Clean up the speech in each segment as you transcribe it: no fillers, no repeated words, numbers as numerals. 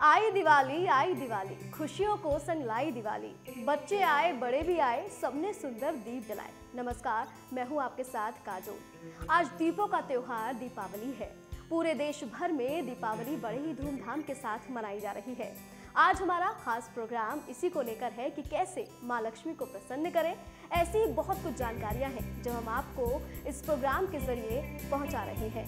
आई दिवाली, खुशियों को संग लाई दिवाली। बच्चे आए, बड़े भी आए, सबने सुंदर दीप जलाए। नमस्कार, मैं हूं आपके साथ काजोल। आज दीपों का त्योहार दीपावली है। पूरे देश भर में दीपावली बड़े ही धूमधाम के साथ मनाई जा रही है। आज हमारा खास प्रोग्राम इसी को लेकर है कि कैसे माँ लक्ष्मी को प्रसन्न करें। ऐसी बहुत कुछ जानकारियां हैं जो हम आपको इस प्रोग्राम के जरिए पहुंचा रहे हैं।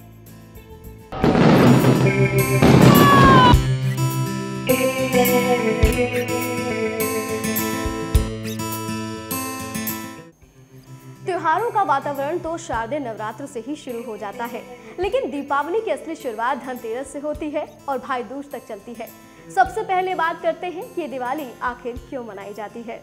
त्योहारों का वातावरण तो शारदीय नवरात्र से ही शुरू हो जाता है, लेकिन दीपावली की असली शुरुआत धनतेरस से होती है और भाई दूज तक चलती है। सबसे पहले बात करते हैं कि ये दिवाली आखिर क्यों मनाई जाती है।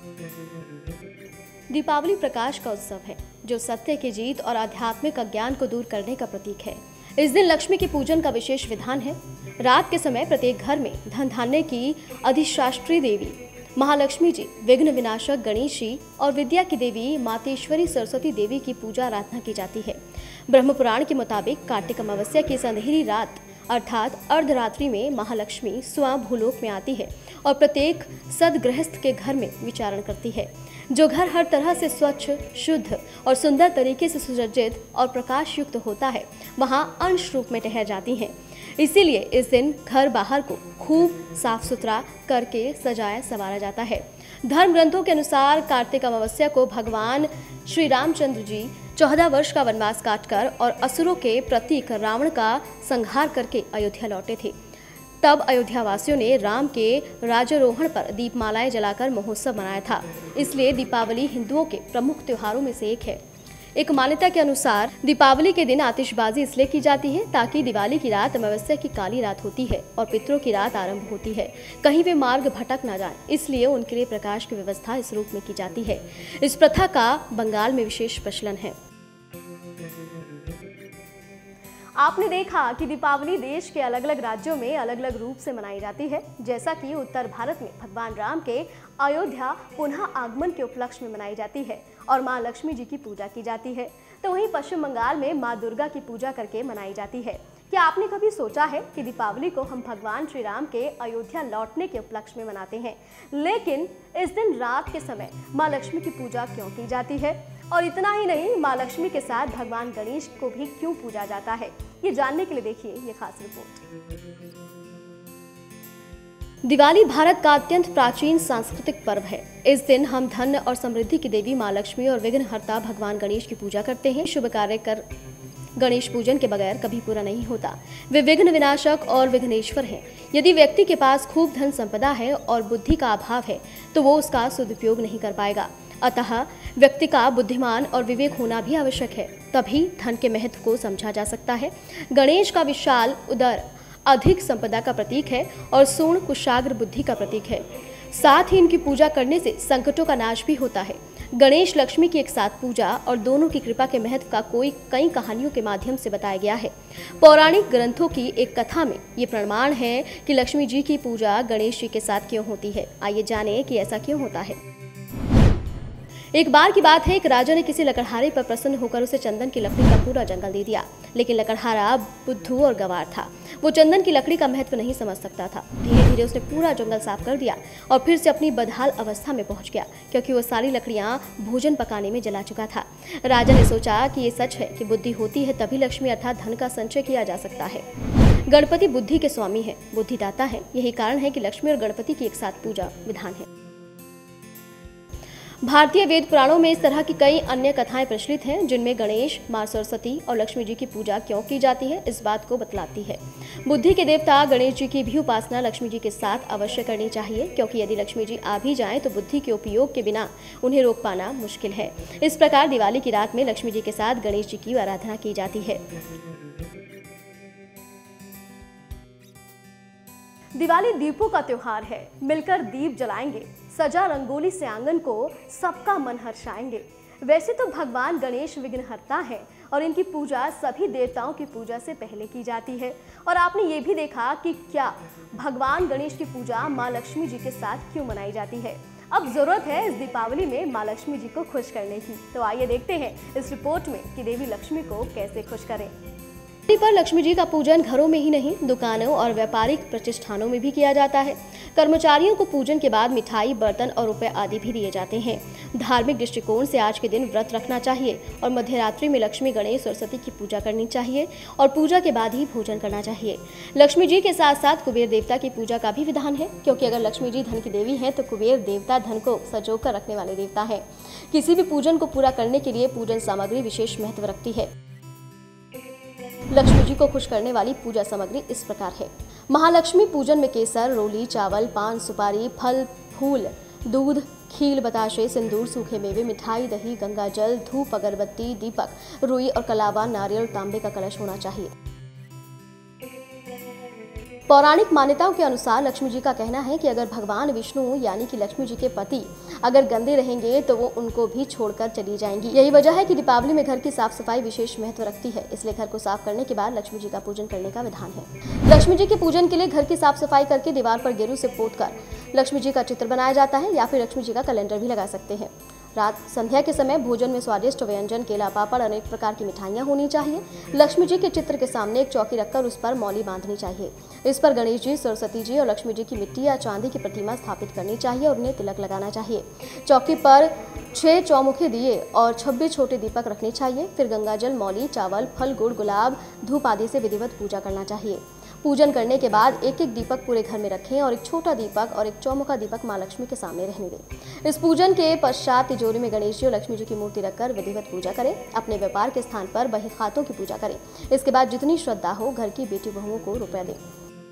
दीपावली प्रकाश का उत्सव है जो सत्य की जीत और आध्यात्मिक अज्ञान को दूर करने का प्रतीक है। इस दिन लक्ष्मी के पूजन का विशेष विधान है। रात के समय प्रत्येक घर में धन धान्य की अधिशास्त्री देवी महालक्ष्मी जी, विघ्न विनाशक गणेश जी और विद्या की देवी मातेश्वरी सरस्वती देवी की पूजा आराधना की जाती है। ब्रह्म पुराण के मुताबिक कार्तिक अमावस्या की इस अंधेरी रात अर्थात अर्धरात्रि में महालक्ष्मी स्वयं भूलोक में आती है और प्रत्येक सदगृहस्थ के घर में विचरण करती है। जो घर हर तरह से स्वच्छ, शुद्ध और सुंदर तरीके से सुसज्जित और प्रकाश युक्त होता है, वहां अंश रूप में ठहर जाती हैं। इसीलिए इस दिन घर बाहर को खूब साफ सुथरा करके सजाया संवारा जाता है। धर्म ग्रंथों के अनुसार कार्तिक अमावस्या को भगवान श्री रामचंद्र जी 14 वर्ष का वनवास काटकर और असुरों के प्रतीक रावण का संहार करके अयोध्या लौटे थे। तब अयोध्या वासियों ने राम के राजारोहण पर दीपमालाएं जलाकर महोत्सव मनाया था। इसलिए दीपावली हिंदुओं के प्रमुख त्योहारों में से एक है। एक मान्यता के अनुसार दीपावली के दिन आतिशबाजी इसलिए की जाती है ताकि दिवाली की रात अमावस्या की काली रात होती है और पितरों की रात आरंभ होती है। कहीं वे मार्ग भटक न जाएं, इसलिए उनके लिए प्रकाश की व्यवस्था इस रूप में की जाती है। इस प्रथा का बंगाल में विशेष प्रचलन है। आपने देखा कि दीपावली देश के अलग अलग राज्यों में अलग अलग रूप से मनाई जाती है। जैसा कि उत्तर भारत में भगवान राम के अयोध्या पुनः आगमन के उपलक्ष्य में मनाई जाती है और माँ लक्ष्मी जी की पूजा की जाती है, तो वहीं पश्चिम बंगाल में माँ दुर्गा की पूजा करके मनाई जाती है। क्या आपने कभी सोचा है कि दीपावली को हम भगवान श्री राम के अयोध्या लौटने के उपलक्ष्य में मनाते हैं, लेकिन इस दिन रात के समय माँ लक्ष्मी की पूजा क्यों की जाती है? और इतना ही नहीं, माँ लक्ष्मी के साथ भगवान गणेश को भी क्यों पूजा जाता है? ये जानने के लिए देखिए ये खास रिपोर्ट। दिवाली भारत का अत्यंत प्राचीन सांस्कृतिक पर्व है। इस दिन हम धन और समृद्धि की देवी माँ लक्ष्मी और विघ्नहर्ता भगवान गणेश की पूजा करते हैं। शुभ कार्य कर गणेश पूजन के बगैर कभी पूरा नहीं होता। वे विघ्न विनाशक और विघ्नेश्वर हैं। यदि व्यक्ति के पास खूब धन संपदा है और बुद्धि का अभाव है तो वो उसका सदुपयोग नहीं कर पाएगा। अतः व्यक्ति का बुद्धिमान और विवेक होना भी आवश्यक है, तभी धन के महत्व को समझा जा सकता है। गणेश का विशाल उदर अधिक संपदा का प्रतीक है और सूर्ण कुशाग्र बुद्धि का प्रतीक है। साथ ही इनकी पूजा करने से संकटों का नाश भी होता है। गणेश लक्ष्मी की एक साथ पूजा और दोनों की कृपा के महत्व का कई कहानियों के माध्यम से बताया गया है। पौराणिक ग्रंथों की एक कथा में ये प्रमाण है कि लक्ष्मी जी की पूजा गणेश जी के साथ क्यों होती है। आइए जाने कि ऐसा क्यों होता है। एक बार की बात है, एक राजा ने किसी लकड़हारे पर प्रसन्न होकर उसे चंदन की लकड़ी का पूरा जंगल दे दिया, लेकिन लकड़हारा बुद्धू और गंवार था। वो चंदन की लकड़ी का महत्व नहीं समझ सकता था। धीरे धीरे उसने पूरा जंगल साफ कर दिया और फिर से अपनी बदहाल अवस्था में पहुंच गया, क्योंकि वो सारी लकड़ियां भोजन पकाने में जला चुका था। राजा ने सोचा कि ये सच है कि बुद्धि होती है तभी लक्ष्मी अर्थात धन का संचय किया जा सकता है। गणपति बुद्धि के स्वामी है, बुद्धिदाता है। यही कारण है कि लक्ष्मी और गणपति की एक साथ पूजा विधान है। भारतीय वेद पुराणों में इस तरह की कई अन्य कथाएं प्रचलित हैं, जिनमें गणेश, मां सरस्वती और लक्ष्मी जी की पूजा क्यों की जाती है इस बात को बतलाती है। बुद्धि के देवता गणेश जी की भी उपासना लक्ष्मी जी के साथ अवश्य करनी चाहिए, क्योंकि यदि लक्ष्मी जी आ भी जाएं तो बुद्धि के उपयोग के बिना उन्हें रोक पाना मुश्किल है। इस प्रकार दिवाली की रात में लक्ष्मी जी के साथ गणेश जी की आराधना की जाती है। दिवाली दीपों का त्योहार है। मिलकर दीप जलाएंगे, सजा रंगोली से आंगन को सबका मन हर्षाएंगे। वैसे तो भगवान गणेश विघ्नहर्ता हैं और इनकी पूजा सभी देवताओं की पूजा से पहले की जाती है। और आपने ये भी देखा कि क्या भगवान गणेश की पूजा माँ लक्ष्मी जी के साथ क्यों मनाई जाती है। अब जरूरत है इस दीपावली में माँ लक्ष्मी जी को खुश करने की। तो आइए देखते हैं इस रिपोर्ट में कि देवी लक्ष्मी को कैसे खुश करें। पर लक्ष्मी जी का पूजन घरों में ही नहीं, दुकानों और व्यापारिक प्रतिष्ठानों में भी किया जाता है। कर्मचारियों को पूजन के बाद मिठाई, बर्तन और रुपए आदि भी दिए जाते हैं। धार्मिक दृष्टिकोण से आज के दिन व्रत रखना चाहिए और मध्यरात्रि में लक्ष्मी, गणेश, सरस्वती की पूजा करनी चाहिए और पूजा के बाद ही भोजन करना चाहिए। लक्ष्मी जी के साथ साथ कुबेर देवता की पूजा का भी विधान है, क्योंकि अगर लक्ष्मी जी धन की देवी हैं तो कुबेर देवता धन को संजोकर रखने वाले देवता है। किसी भी पूजन को पूरा करने के लिए पूजन सामग्री विशेष महत्व रखती है। लक्ष्मी जी को खुश करने वाली पूजा सामग्री इस प्रकार है। महालक्ष्मी पूजन में केसर, रोली, चावल, पान, सुपारी, फल, फूल, दूध, खील, बताशे, सिंदूर, सूखे मेवे, मिठाई, दही, गंगा जल, धूप, अगरबत्ती, दीपक, रुई और कलावा, नारियल, तांबे का कलश होना चाहिए। पौराणिक मान्यताओं के अनुसार लक्ष्मी जी का कहना है कि अगर भगवान विष्णु यानी कि लक्ष्मी जी के पति अगर गंदे रहेंगे तो वो उनको भी छोड़कर चली जाएंगी। यही वजह है कि दीपावली में घर की साफ सफाई विशेष महत्व रखती है, इसलिए घर को साफ करने के बाद लक्ष्मी जी का पूजन करने का विधान है। लक्ष्मी जी के पूजन के लिए घर की साफ सफाई करके दीवार पर गेरू से पोतकर लक्ष्मी जी का चित्र बनाया जाता है या फिर लक्ष्मी जी का कैलेंडर भी लगा सकते हैं। रात संध्या के समय भोजन में स्वादिष्ट व्यंजन, केला, पापड़, अनेक प्रकार की मिठाइयाँ होनी चाहिए। लक्ष्मी जी के चित्र के सामने एक चौकी रखकर उस पर मौली बांधनी चाहिए। इस पर गणेश जी, सरस्वती जी और लक्ष्मी जी की मिट्टी या चांदी की प्रतिमा स्थापित करनी चाहिए और उन्हें तिलक लगाना चाहिए। चौकी पर 6 चौमुखी दिए और 26 छोटे दीपक रखने चाहिए। फिर गंगाजल, मौली, चावल, फल, गुड़, गुलाब, धूप आदि से विधिवत पूजा करना चाहिए। पूजन करने के बाद एक एक दीपक पूरे घर में रखें और एक छोटा दीपक और एक चौमुखा दीपक माँ लक्ष्मी के सामने रहने दें। इस पूजन के पश्चात तिजोरी में गणेश जी और लक्ष्मी जी की मूर्ति रखकर विधिवत पूजा करें। अपने व्यापार के स्थान पर बही खातों की पूजा करें। इसके बाद जितनी श्रद्धा हो घर की बेटी बहुओं को रुपया दें।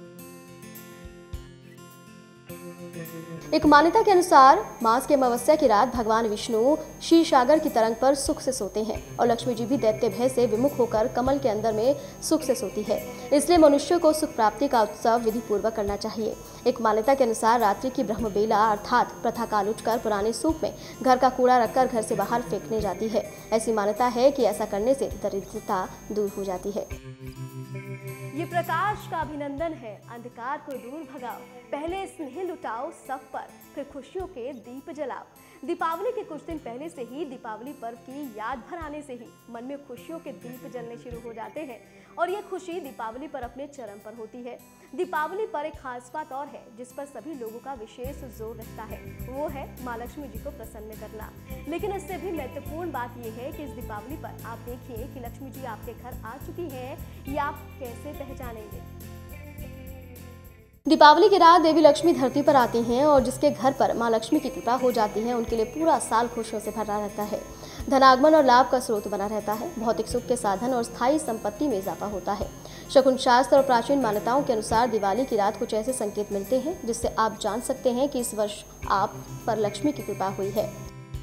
एक मान्यता के अनुसार मास की अमावस्या की रात भगवान विष्णु क्षीरसागर की तरंग पर सुख से सोते हैं और लक्ष्मी जी भी दैत्य भय से विमुख होकर कमल के अंदर में सुख से सोती है। इसलिए मनुष्य को सुख प्राप्ति का उत्सव विधि पूर्वक करना चाहिए। एक मान्यता के अनुसार रात्रि की ब्रह्म बेला अर्थात प्रथा काल उठकर पुराने सूप में घर का कूड़ा रखकर घर से बाहर फेंकने जाती है। ऐसी मान्यता है कि ऐसा करने से दरिद्रता दूर हो जाती है। ये प्रकाश का अभिनंदन है, अंधकार को दूर भगाओ, पहले स्नेह लुटाओ सब पर, फिर खुशियों के दीप जलाओ। दीपावली के कुछ दिन पहले से ही दीपावली पर्व की याद भर आने से ही मन में खुशियों के दीप जलने शुरू हो जाते हैं और ये खुशी दीपावली पर अपने चरम पर होती है। दीपावली पर एक खास बात और है जिस पर सभी लोगों का विशेष जोर रहता है, वो है माँ लक्ष्मी जी को प्रसन्न करना। लेकिन इससे भी महत्वपूर्ण बात यह है कि इस दीपावली पर आप देखिए कि लक्ष्मी जी आपके घर आ चुकी हैं, ये आप कैसे पहचानेंगे। दीपावली की रात देवी लक्ष्मी धरती पर आती हैं और जिसके घर पर माँ लक्ष्मी की कृपा हो जाती है उनके लिए पूरा साल खुशियों से भरा रहता है। धनागमन और लाभ का स्रोत बना रहता है। भौतिक सुख के साधन और स्थायी संपत्ति में इजाफा होता है। शकुन शास्त्र और प्राचीन मान्यताओं के अनुसार दिवाली की रात कुछ ऐसे संकेत मिलते हैं जिससे आप जान सकते हैं कि इस वर्ष आप पर लक्ष्मी की कृपा हुई है।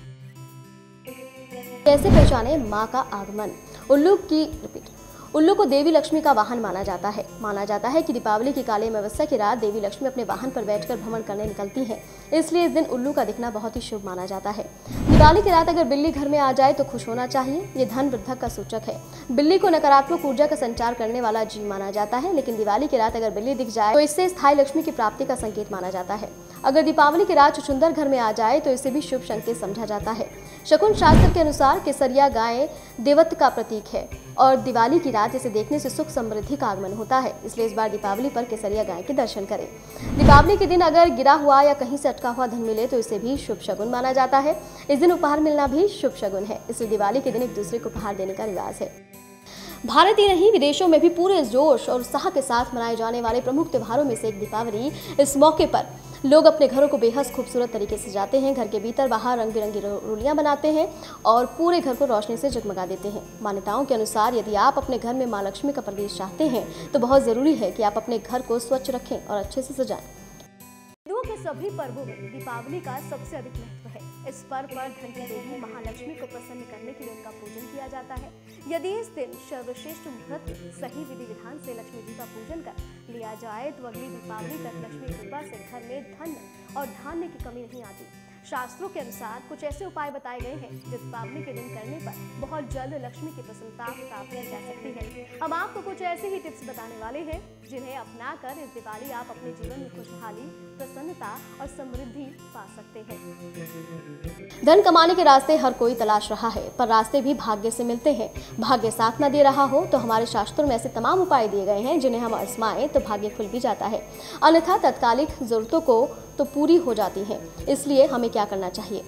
कैसे पहचाने माँ का आगमन? उल्लू को देवी लक्ष्मी का वाहन माना जाता है कि दीपावली की काली अमावस्या की रात देवी लक्ष्मी अपने वाहन पर बैठकर भ्रमण करने निकलती हैं। इसलिए इस दिन उल्लू का दिखना बहुत ही शुभ माना जाता है। दिवाली की रात अगर बिल्ली घर में आ जाए तो खुश होना चाहिए। ये धन वृद्धि का सूचक है। बिल्ली को नकारात्मक ऊर्जा का संचार करने वाला जीव माना जाता है, लेकिन दिवाली की रात अगर बिल्ली दिख जाए तो इससे स्थायी लक्ष्मी की प्राप्ति का संकेत माना जाता है। अगर दीपावली की रात चुचुंदर घर में आ जाए तो इसे भी शुभ संकेत समझा जाता है। शकुन शास्त्र के अनुसार केसरिया गाय देवत्व का प्रतीक है और दिवाली की रात इसे देखने से सुख समृद्धि का आगमन होता है। इसलिए इस बार दीपावली पर केसरिया गाय के दर्शन करें। दीपावली के दिन अगर गिरा हुआ या कहीं से अटका हुआ धन मिले तो इसे भी शुभ शगुन माना जाता है। इस दिन उपहार मिलना भी शुभ शगुन है, इसलिए दिवाली के दिन एक दूसरे को उपहार देने का रिवाज है। भारत ही नहीं विदेशों में भी पूरे जोश और उत्साह के साथ मनाए जाने वाले प्रमुख त्योहारों में से एक दीपावली। इस मौके पर लोग अपने घरों को बेहद खूबसूरत तरीके से सजाते हैं। घर के भीतर बाहर रंग बिरंगी रोलियां बनाते हैं और पूरे घर को रोशनी से जगमगा देते हैं। मान्यताओं के अनुसार यदि आप अपने घर में माँ लक्ष्मी का प्रवेश चाहते हैं तो बहुत जरूरी है कि आप अपने घर को स्वच्छ रखें और अच्छे से सजाएं। हिंदुओं के सभी पर्वों में दीपावली का सबसे अधिक महत्व है। इस पर्व पर धन की देवी महालक्ष्मी को प्रसन्न करने के लिए उनका पूजन किया जाता है। यदि इस दिन सर्वश्रेष्ठ मुहूर्त सही विधि विधान से लक्ष्मी जी का पूजन कर लिया जाए तो अगली दीपावली तक लक्ष्मी कृपा से घर में धन और धान्य की कमी नहीं आती। शास्त्रों के अनुसार कुछ ऐसे उपाय बताए गए हैं जिस दीपावली के दिन करने पर बहुत जल्द लक्ष्मी की प्रसन्नता प्राप्त की जा सकती है। हम आपको कुछ ऐसे ही टिप्स बताने वाले हैं जिन्हें अपनाकर इस दिवाली आप अपने जीवन में खुशहाली, प्रसन्नता और समृद्धि पा सकते हैं। धन कमाने के रास्ते हर कोई तलाश रहा है, पर रास्ते भी भाग्य से मिलते हैं। भाग्य साथ न दे रहा हो तो हमारे शास्त्रों में ऐसे तमाम उपाय दिए गए हैं जिन्हें हम आजमाएं तो भाग्य खुल भी जाता है, अन्यथा तात्कालिक जरूरतों को तो पूरी हो जाती हैं। इसलिए हमें क्या करना चाहिए?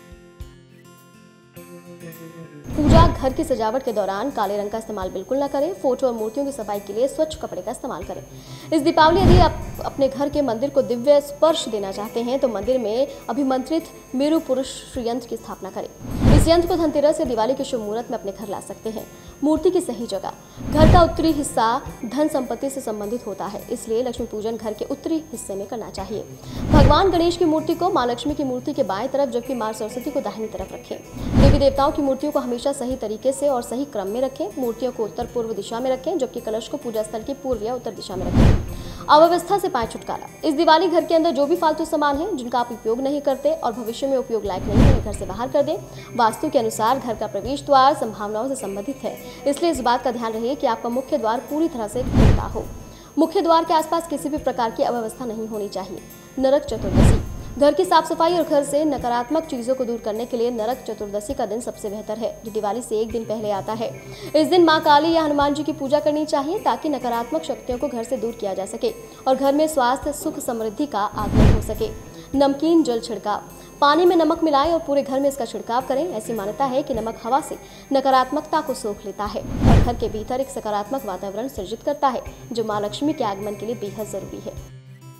पूजा घर की सजावट के दौरान काले रंग का इस्तेमाल बिल्कुल न करें। फोटो और मूर्तियों की सफाई के लिए स्वच्छ कपड़े का इस्तेमाल करें। इस दीपावली यदि आप अपने घर के मंदिर को दिव्य स्पर्श देना चाहते हैं तो मंदिर में अभिमंत्रित मेरु पुरुष यंत्र की स्थापना करें। इस यंत्र को धनतेरस या दिवाली के शुभ मुहूर्त में अपने घर ला सकते हैं। मूर्ति की सही जगह। घर का उत्तरी हिस्सा धन संपत्ति से संबंधित होता है, इसलिए लक्ष्मी पूजन घर के उत्तरी हिस्से में करना चाहिए। भगवान गणेश की मूर्ति को मां लक्ष्मी की मूर्ति के बाएं तरफ जबकि मां सरस्वती को दाहिनी तरफ रखें। देवी देवताओं की मूर्तियों को हमेशा सही तरीके से और सही क्रम में रखें। मूर्तियों को उत्तर पूर्व दिशा में रखें जबकि कलश को पूजा स्थल की पूर्व या उत्तर दिशा में रखें। अव्यवस्था से पाए छुटकारा। इस दिवाली घर के अंदर जो भी फालतू सामान है जिनका आप उपयोग नहीं करते और भविष्य में उपयोग लायक नहीं है, घर से बाहर कर दें। वास्तु के अनुसार घर का प्रवेश द्वार संभावनाओं से संबंधित है, इसलिए इस बात का ध्यान रहे कि आपका मुख्य द्वार पूरी तरह से खुलता हो। मुख्य द्वार के आसपास किसी भी प्रकार की अव्यवस्था नहीं होनी चाहिए। नरक चतुर्दशी। घर की साफ सफाई और घर से नकारात्मक चीजों को दूर करने के लिए नरक चतुर्दशी का दिन सबसे बेहतर है, जो दिवाली से एक दिन पहले आता है। इस दिन मां काली या हनुमान जी की पूजा करनी चाहिए ताकि नकारात्मक शक्तियों को घर से दूर किया जा सके और घर में स्वास्थ्य, सुख, समृद्धि का आगमन हो सके। नमकीन जल छिड़काव। पानी में नमक मिलाएं और पूरे घर में इसका छिड़काव करें। ऐसी मान्यता है कि नमक हवा से नकारात्मकता को सोख लेता है और घर के भीतर एक सकारात्मक वातावरण सृजित करता है, जो मां लक्ष्मी के आगमन के लिए बेहद जरूरी है।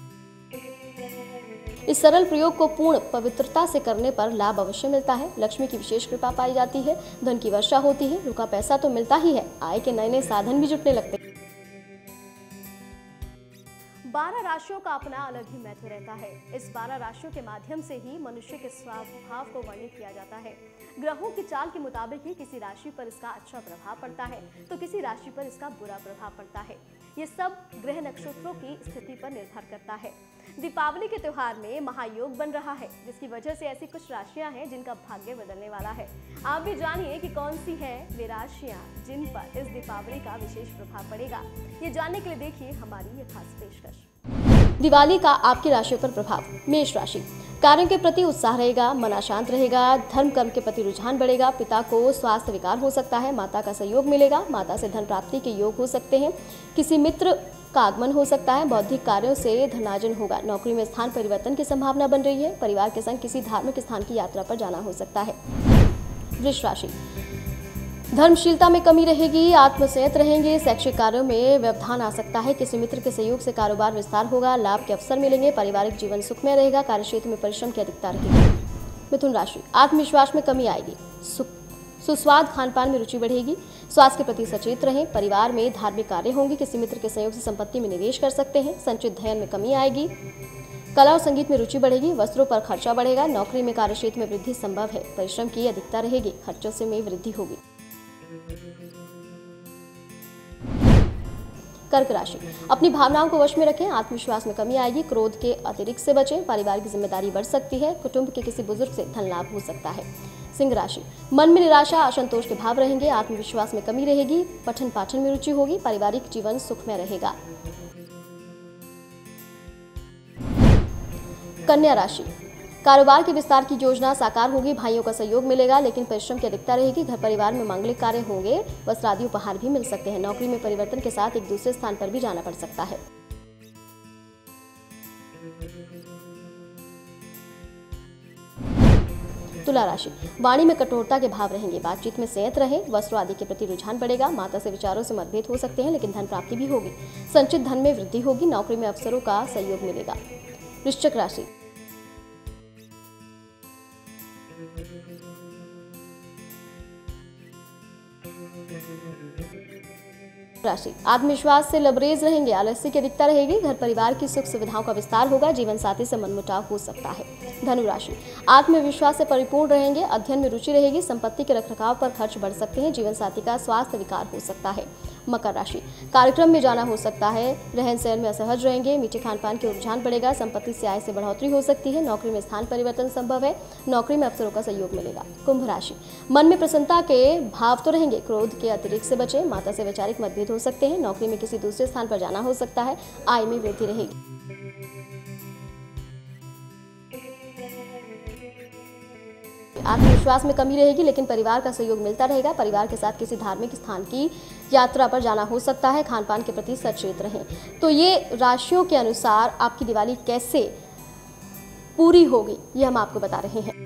इस सरल प्रयोग को पूर्ण पवित्रता से करने पर लाभ अवश्य मिलता है। लक्ष्मी की विशेष कृपा पाई जाती है, धन की वर्षा होती है, रुका पैसा तो मिलता ही है, आय के नए नए साधन भी जुटने लगते हैं। 12 राशियों का अपना अलग ही महत्व रहता है। इस 12 राशियों के माध्यम से ही मनुष्य के स्वभाव को वर्णित किया जाता है। ग्रहों की चाल के मुताबिक ही किसी राशि पर इसका अच्छा प्रभाव पड़ता है तो किसी राशि पर इसका बुरा प्रभाव पड़ता है। ये सब ग्रह नक्षत्रों की स्थिति पर निर्भर करता है। दीपावली के त्योहार में महायोग बन रहा है, जिसकी वजह से ऐसी कुछ राशियां हैं जिनका भाग्य बदलने वाला है। आप भी जानिए कि कौन सी है वे राशियां जिन पर इस दीपावली का विशेष प्रभाव पड़ेगा। ये जानने के लिए देखिए हमारी ये खास पेशकश। दिवाली का आपकी राशियों पर प्रभाव। मेष राशि। कार्यों के प्रति उत्साह रहेगा, मन अशांत रहेगा, धर्म कर्म के प्रति रुझान बढ़ेगा, पिता को स्वास्थ्य विकार हो सकता है, माता का सहयोग मिलेगा, माता से धन प्राप्ति के योग हो सकते हैं, किसी मित्र का आगमन हो सकता है, बौद्धिक कार्यों से धनार्जन होगा, नौकरी में स्थान परिवर्तन की संभावना बन रही है, परिवार के संग किसी धार्मिक स्थान की यात्रा पर जाना हो सकता है। वृष राशि। धर्मशीलता में कमी रहेगी, आत्मसंयत रहेंगे, शैक्षिक कार्यों में व्यवधान आ सकता है, किसी मित्र के सहयोग से कारोबार विस्तार होगा, लाभ के अवसर मिलेंगे, पारिवारिक जीवन सुखमय रहेगा, कार्यक्षेत्र में परिश्रम की अधिकता रहेगी। मिथुन राशि। आत्मविश्वास में कमी आएगी, सुस्वाद खान पान में रुचि बढ़ेगी, स्वास्थ्य के प्रति सचेत रहें, परिवार में धार्मिक कार्य होंगे, किसी मित्र के सहयोग से संपत्ति में निवेश कर सकते हैं, संचित धन में कमी आएगी, कला और संगीत में रुचि बढ़ेगी, वस्त्रों पर खर्चा बढ़ेगा, नौकरी में कार्यक्षेत्र में वृद्धि संभव है, परिश्रम की अधिकता रहेगी, खर्चों से में वृद्धि होगी। कर्क राशि। अपनी भावनाओं को वश में रखें, आत्मविश्वास में कमी आएगी, क्रोध के अतिरिक्त से बचें, पारिवारिक जिम्मेदारी बढ़ सकती है, कुटुंब के किसी बुजुर्ग से धन लाभ हो सकता है। सिंह राशि। मन में निराशा, असंतोष के भाव रहेंगे, आत्मविश्वास में कमी रहेगी, पठन पाठन में रुचि होगी, पारिवारिक जीवन सुखमय रहेगा। कन्या राशि। कारोबार के विस्तार की योजना साकार होगी, भाइयों का सहयोग मिलेगा, लेकिन परिश्रम की अधिकता रहेगी, घर परिवार में मांगलिक कार्य होंगे, वस्त्र आदि उपहार भी मिल सकते हैं, नौकरी में परिवर्तन के साथ एक दूसरे स्थान पर भी जाना पड़ सकता है। तुला राशि। वाणी में कठोरता के भाव रहेंगे, बातचीत में संयत रहें, वस्त्र आदि के प्रति रुझान बढ़ेगा, माता से विचारों से मतभेद हो सकते हैं, लेकिन धन प्राप्ति भी होगी, संचित धन में वृद्धि होगी, नौकरी में अफसरों का सहयोग मिलेगा। वृश्चिक राशि। राशि। आत्मविश्वास से लबरेज रहेंगे, आलस्य की अधिकता रहेगी, घर परिवार की सुख सुविधाओं का विस्तार होगा, जीवन साथी से मनमुटाव हो सकता है। धनु राशि। आत्मविश्वास से परिपूर्ण रहेंगे, अध्ययन में रुचि रहेगी, संपत्ति के रखरखाव पर खर्च बढ़ सकते हैं, जीवन साथी का स्वास्थ्य विकार हो सकता है, मकर राशि, कार्यक्रम में जाना हो सकता है, रहन सहन में असहज रहेंगे, मीठे खान पान के रुझान बढ़ेगा, संपत्ति से आय से बढ़ोतरी हो सकती है, नौकरी में स्थान परिवर्तन संभव है, नौकरी में अफसरों का सहयोग मिलेगा। कुंभ राशि, मन में प्रसन्नता के भाव तो रहेंगे, क्रोध के अतिरिक्त से बचें, माता से वैचारिक मतभेद हो सकते हैं, नौकरी में किसी दूसरे स्थान पर जाना हो सकता है, आय में वृद्धि रहेगी। आत्मविश्वास में कमी रहेगी, लेकिन परिवार का सहयोग मिलता रहेगा, परिवार के साथ किसी धार्मिक स्थान की यात्रा पर जाना हो सकता है, खान पान के प्रति सचेत रहें। तो ये राशियों के अनुसार आपकी दिवाली कैसे पूरी होगी ये हम आपको बता रहे हैं।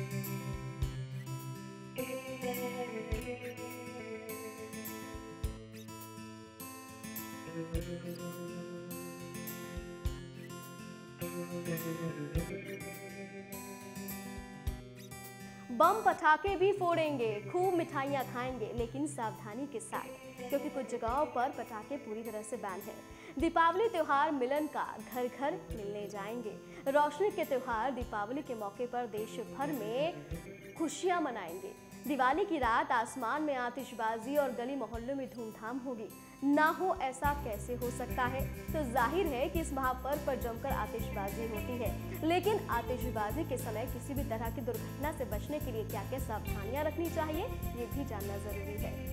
बम पटाखे भी फोड़ेंगे, खूब मिठाइयाँ खाएंगे, लेकिन सावधानी के साथ, क्योंकि कुछ जगहों पर पटाखे पूरी तरह से बैन है। दीपावली त्योहार मिलन का, घर घर मिलने जाएंगे। रोशनी के त्योहार दीपावली के मौके पर देश भर में खुशियां मनाएंगे। दिवाली की रात आसमान में आतिशबाजी और गली मोहल्लों में धूमधाम होगी। ना हो ऐसा कैसे हो सकता है? तो जाहिर है कि इस महापर्व पर जमकर आतिशबाजी होती है, लेकिन आतिशबाजी के समय किसी भी तरह की दुर्घटना से बचने के लिए क्या क्या सावधानियां रखनी चाहिए, ये भी जानना जरूरी है।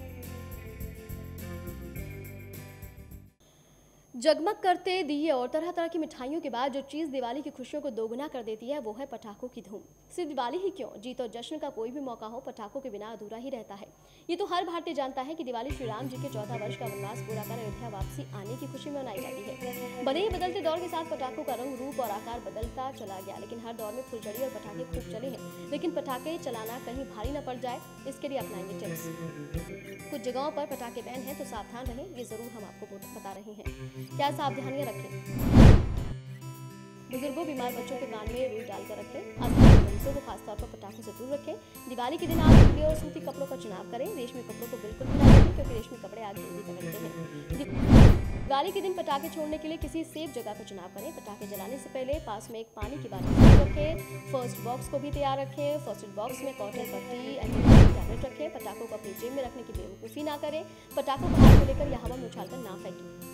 जगमग करते दिए और तरह तरह की मिठाइयों के बाद जो चीज़ दिवाली की खुशियों को दोगुना कर देती है वो है पटाखों की धूम। सिर्फ दिवाली ही क्यों, जीत और जश्न का कोई भी मौका हो, पटाखों के बिना अधूरा ही रहता है। ये तो हर भारतीय जानता है कि दिवाली श्री राम जी के 14 वर्ष का वनवास पूरा कर अयोध्या वापसी आने की खुशी में मनाई जाती है। भले ही बदलते दौर के साथ पटाखों का रंग, रूप और आकार बदलता चला गया, लेकिन हर दौर में फुलझड़ी और पटाखे खूब चले हैं। लेकिन पटाखे चलाना कहीं भारी न पड़ जाए, इसके लिए अपनाएंगे टिप्स। कुछ जगहों पर पटाखे बैन है तो सावधान रहें, ये जरूर हम आपको बता रहे हैं। क्या सावधानियां रखें? बुजुर्गों, बीमार बच्चों के कान में रुई डालकर रखें। अस्पताल मरीजों को खासतौर पर पटाखों से दूर रखें। दिवाली के दिन आप ढीले और सूती कपड़ों का चुनाव करें। रेशमी कपड़ों को बिल्कुल भी न रखें, क्योंकि रेशमी कपड़े आग जल्दी पकड़ते हैं। दिवाली के दिन पटाखे छोड़ने के लिए किसी सेफ जगह का चुनाव करें। पटाखे जलाने से पहले पास में एक पानी की बाल्टी रखें। फर्स्ट बॉक्स को भी तैयार रखें। फर्स्ट एड बॉक्स में कॉटन पट्टी, एंटीबायोटिक टैबलेट रखें। पटाखों को अपनी जेब में रखने की बेवकूफ़ी ना करें। पटाखों को हाथ में लेकर या हवा में उछालकर ना फेंकें।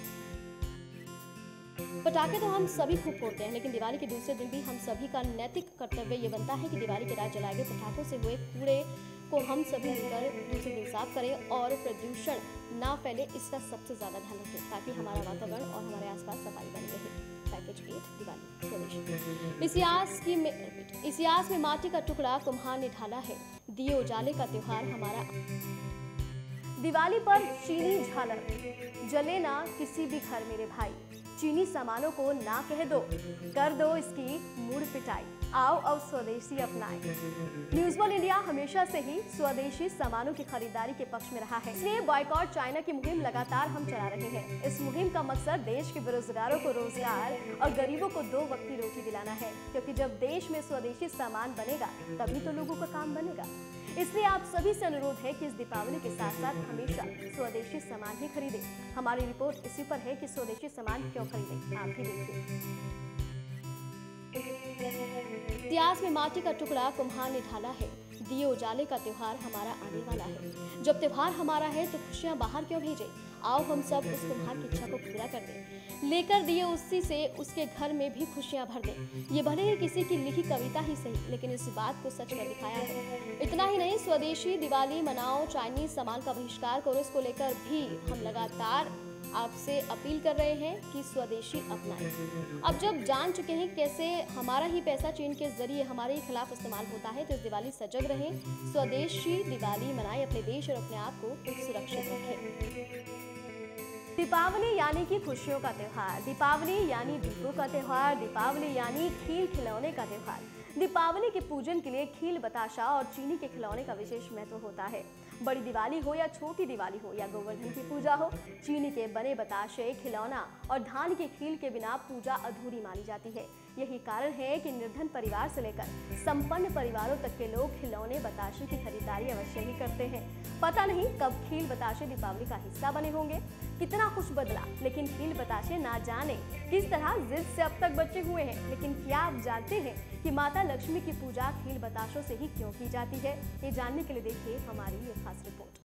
पटाखे तो हम सभी खूब फोड़ते हैं, लेकिन दिवाली के दूसरे दिन भी हम सभी का नैतिक कर्तव्य ये बनता है कि दिवाली के रात जलाए गए पटाखों से हुए कूड़े को हम सभी मिलकर दूसरे दिन साफ करें और प्रदूषण ना फैले, इसका सबसे ज़्यादा ध्यान रखें, ताकि हमारा वातावरण और हमारे आसपास सफाई बनी रहे। पैकेज 8 दिवाली स्वदेशी। इस आस में माटी का टुकड़ा कुम्हार ने ढाला है, दिए उजाले का त्योहार हमारा। दिवाली पर चीनी झालर जले ना किसी भी घर मेरे भाई, चीनी सामानों को ना कह दो, कर दो इसकी मुड़ पिटाई, आओ अब स्वदेशी अपनाएं। न्यूज़ वर्ल्ड इंडिया हमेशा से ही स्वदेशी सामानों की खरीदारी के पक्ष में रहा है, इसलिए बॉयकॉट चाइना की मुहिम लगातार हम चला रहे हैं। इस मुहिम का मकसद देश के बेरोजगारों को रोजगार और गरीबों को 2 वक्त की रोटी दिलाना है, क्योंकि जब देश में स्वदेशी सामान बनेगा तभी तो लोगों का काम बनेगा। इसलिए आप सभी से अनुरोध है कि इस दीपावली के साथ साथ हमेशा स्वदेशी सामान ही खरीदें। हमारी रिपोर्ट इसी पर है कि स्वदेशी सामान क्यों खरीदें, आप भी देखिए। इतिहास में माटी का टुकड़ा कुम्हार ने ढाला है, दिए उजाले का त्योहार हमारा आने वाला है। जब त्योहार हमारा है तो खुशियां बाहर क्यों भेजें, आओ हम सब उस कुम्हार की इच्छा को पूरा कर दें, लेकर दिए उसी से उसके घर में भी खुशियां भर दें। ये भले ही किसी की लिखी कविता ही सही, लेकिन इस बात को सच कर दिखाया है। इतना ही नहीं, स्वदेशी दिवाली मनाओ, चाइनीज सामान का बहिष्कार करो, इसको लेकर भी हम लगातार आपसे अपील कर रहे हैं कि स्वदेशी अपनाएं। अब जब जान चुके हैं कैसे हमारा ही पैसा चीन के जरिए हमारे ही खिलाफ इस्तेमाल होता है, तो इस दिवाली सजग रहें, स्वदेशी दिवाली मनाएं, अपने देश और अपने आप को सुरक्षित रखें। दीपावली यानी कि खुशियों का त्योहार, दीपावली यानी दीपों का त्योहार, दीपावली यानी खील खिलौने का त्योहार। दीपावली के पूजन के लिए खील, बताशा और चीनी के खिलौने का विशेष महत्व होता है। बड़ी दिवाली हो या छोटी दिवाली हो या गोवर्धन की पूजा हो, चीनी के बने बताशे, खिलौना और धान की खील के बिना पूजा अधूरी मानी जाती है। यही कारण है कि निर्धन परिवार से लेकर संपन्न परिवारों तक के लोग खिलौने बताशे की खरीदारी अवश्य ही करते हैं। पता नहीं कब खील बताशे दीपावली का हिस्सा बने होंगे। कितना कुछ बदला, लेकिन खील बताशे ना जाने किस तरह जिद से अब तक बचे हुए हैं। लेकिन क्या आप जानते हैं कि माता लक्ष्मी की पूजा खील बताशों से ही क्यों की जाती है? ये जानने के लिए देखिए हमारी ये खास रिपोर्ट।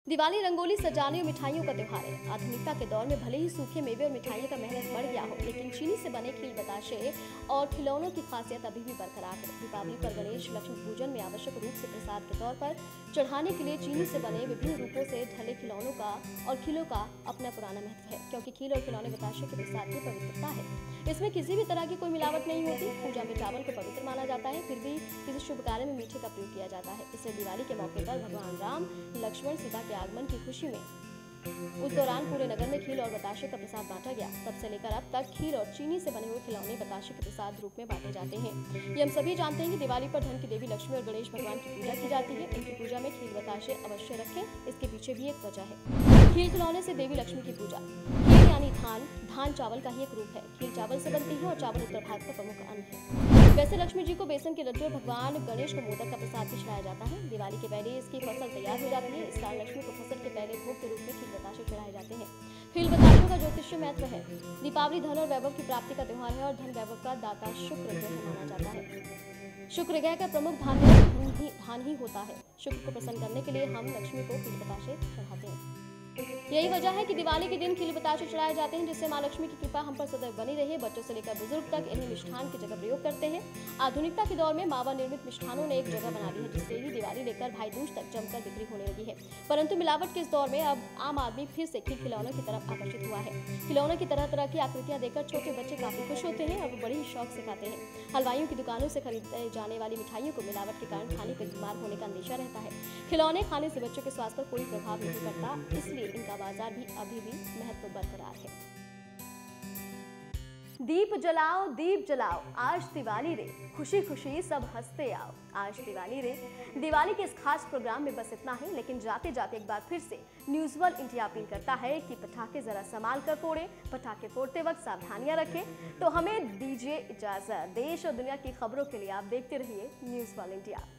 दिवाली रंगोली, सजाने और मिठाइयों का त्योहार है। आधुनिकता के दौर में भले ही सूखे मेवे और मिठाइयों का मेहनत बढ़ गया हो, लेकिन चीनी से बने खील बताशे और खिलौनों की खासियत अभी भी बरकरार है। दीपावली पर गणेश लक्ष्मी पूजन में आवश्यक रूप से प्रसाद के तौर पर चढ़ाने के लिए चीनी से बने विभिन्न रूपों से ढले खिलौनों का और खीलों का अपना पुराना महत्व है, क्योंकि खील और खिलौने बताशे के प्रसाद की पवित्रता है। इसमें किसी भी तरह की कोई मिलावट नहीं होती। पूजा में चावल को पवित्र माना जाता है, फिर भी किसी शुभ कार्य में मीठे का प्रयोग किया जाता है। इसलिए दिवाली के मौके पर भगवान राम, लक्ष्मण, सीता के आगमन की खुशी में उस दौरान पूरे नगर में खील और बताशे का प्रसाद बांटा गया। तब से लेकर अब तक खील और चीनी से बने हुए खिलौने बताशे के प्रसाद रूप में बांटे जाते हैं। ये हम सभी जानते हैं कि दिवाली पर धन की देवी लक्ष्मी और गणेश भगवान की पूजा की जाती है। इनकी पूजा में खील बताशे अवश्य रखें। इसके पीछे भी एक वजह है। खील खिलौने से देवी लक्ष्मी की पूजा। खील यानी धान चावल का ही एक रूप है। खील चावल से बनती है और चावल उत्तर भारत का प्रमुख अन्न है। वैसे लक्ष्मी जी को बेसन के लड्डू और भगवान गणेश को मोदक का प्रसाद भी चढ़ाया जाता है। दिवाली के पहले इसकी फसल तैयार हो जाती है। इस कारण लक्ष्मी को फसल के पहले भोग के रूप में खील बताशे चढ़ाए जाते हैं। खील बताशों का ज्योतिषीय महत्व है। दीपावली धन और वैभव की प्राप्ति का त्योहार है और धन वैभव का दाता शुक्र ग्रह माना जाता है। शुक्र ग्रह का प्रमुख धान ही होता है। शुक्र को प्रसन्न करने के लिए हम लक्ष्मी को खील बताशे चढ़ाते हैं। यही वजह है कि दिवाली के दिन खील बताशे चढ़ाए जाते हैं, जिससे मां लक्ष्मी की कृपा हम पर सदैव बनी रहे। बच्चों से लेकर बुजुर्ग तक इन्हें मिष्ठान की जगह प्रयोग करते हैं। आधुनिकता के दौर में मावा निर्मित मिष्ठानों ने एक जगह बना ली है, जिससे ही दिवाली लेकर भाई दूज तक जमकर बिक्री होने लगी है। परंतु मिलावट के इस दौर में अब आम आदमी फिर से खिलौनों की तरफ आकर्षित हुआ है। खिलौनों की तरह तरह की आकृतियां देखकर छोटे बच्चे काफी खुश होते हैं और वो बड़े ही शौक से खाते हैं। हलवाइयों की दुकानों से खरीदे जाने वाली मिठाइयों को मिलावट के कारण खाने पर बीमार होने का अंदेशा रहता है। खिलौने खाने से बच्चों के स्वास्थ्य पर कोई प्रभाव नहीं पड़ता, इसलिए इनका बाजार भी अभी भी महत्व बरकरार है। दीप जलाओ, आज दिवाली रे, खुशी खुशी सब हंसते आओ। आज दिवाली रे। दिवाली के इस खास प्रोग्राम में बस इतना ही, लेकिन जाते जाते एक बार फिर से न्यूज़ वर्ल्ड इंडिया अपील करता है कि पटाखे जरा संभाल कर फोड़ें। पटाखे फोड़ते वक्त सावधानियां रखें। तो हमें दीजिए इजाजत। देश और दुनिया की खबरों के लिए आप देखते रहिए न्यूज़ वर्ल्ड इंडिया।